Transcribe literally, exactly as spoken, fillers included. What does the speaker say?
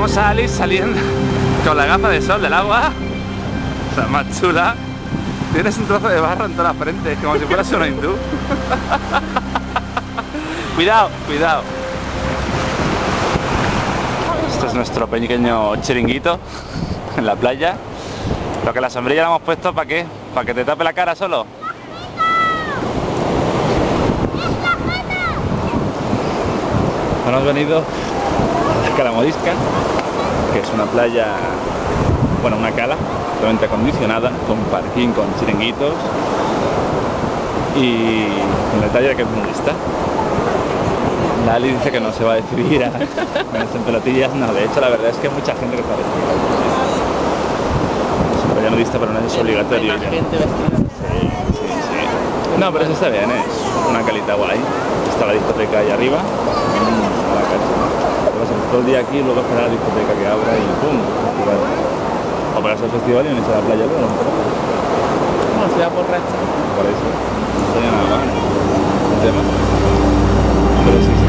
Vemos a Alice saliendo con la gafa de sol del agua, la más chula. Tienes un trozo de barro en toda la frente, como si fueras una hindú. Cuidado, cuidado. Este es nuestro pequeño chiringuito en la playa. Lo que la sombrilla la hemos puesto, ¿para qué? ¿Para que te tape la cara solo? Ahora hemos venido a la Cala Modisca, que es una playa, bueno, una cala totalmente acondicionada, con parking, con chiringuitos y con el detalle de que es nudista. La Ali dice que no se va a decidir a ponerse en pelotillas. No, de hecho la verdad es que hay mucha gente que está vestida. Es una playa nudista, pero no es obligatorio. Hay gente vestida. Sí, sí, sí. No, pero eso está bien, ¿eh? Es una calita guay. Está la discoteca ahí arriba. A la calle. Todo el día aquí, luego esperar a la discoteca que abra y ¡pum! Festival. O para hacer festival y unirse a la playa luego, ¿no? No, se va por resto. Por eso. No tenía nada más el tema. Pero sí, sí.